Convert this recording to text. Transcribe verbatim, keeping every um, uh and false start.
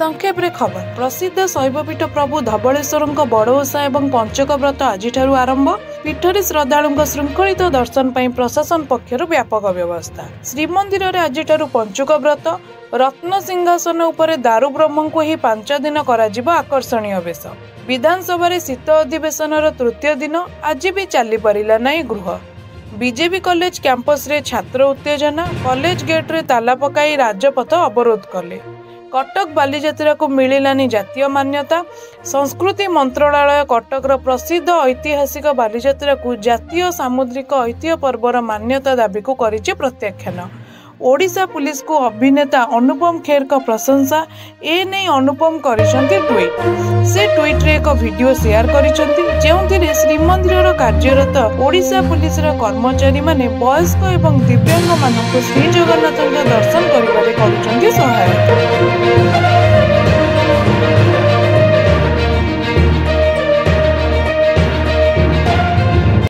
संक्षेप रे खबर प्रसिद्ध शैवपीठ प्रभु धवलेश्वर बड़ ओषा और पंचक व्रत आज आरंभ। पीठरे श्रद्धालु श्रृंखलित दर्शन पर प्रशासन पक्षर व्यापक व्यवस्था। श्रीमंदिर में आज पंचुक व्रत रत्न सिंहासन उपर दारु ब्रह्म को ही पांच दिन आकर्षणीय बेश। विधानसभा शीत अधिवेशन तृतीय दिन आज भी चली पारा नहीं गृह। बीजेपी कॉलेज कैंपस रे छात्र उत्तेजना कॉलेज गेट रे ताला पकाई राजपथ अवरोध कले। कटक बालीजात्रा को मिलानी जातीय मान्यता। संस्कृति मंत्रालय कटकर प्रसिद्ध ऐतिहासिक बालीजात्रा को जातीय सामुद्रिक ऐतिह्य पर्वर मान्यता दाबी को करिछि प्रत्याख्यान। ओडिशा पुलिस को अभिनेता अनुपम खेर का प्रशंसा। ए नहीं अनुपम करिसेंती ट्वीट। से ट्वीट रे एक वीडियो शेयर करिसेंती जेउथिरे श्रीमंदिर कार्यरत ओडिशा पुलिस कर्मचारी माने वयस्क एवं दिव्यांग मानक श्री जगन्नाथ दर्शन करिबारे करूछंती